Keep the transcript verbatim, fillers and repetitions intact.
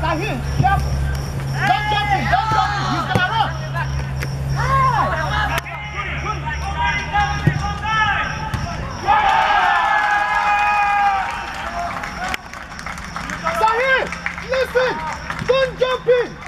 Tahir, careful. Don't jump in, don't jump in. He's gonna run. Tahir, listen. Don't jump in.